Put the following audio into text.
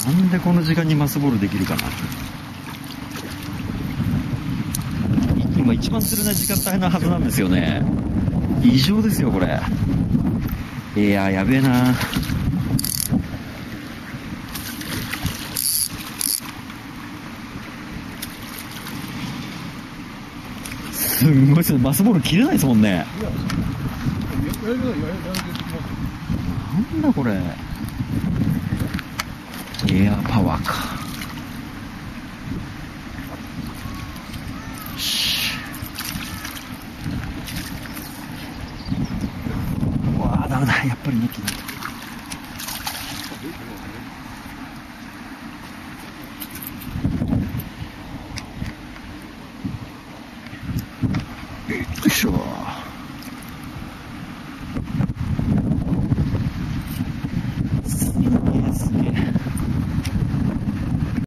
なんでこの時間にマスボールできるかな。今一番釣れない時間帯なはずなんですよね。異常ですよこれ。いややべえな。すんごいですね。マスボール切れないですもんね。なんだこれ。エアパワーか。うわーダメだ。やっぱりネッキだ。よいしょ。すげえすげえ。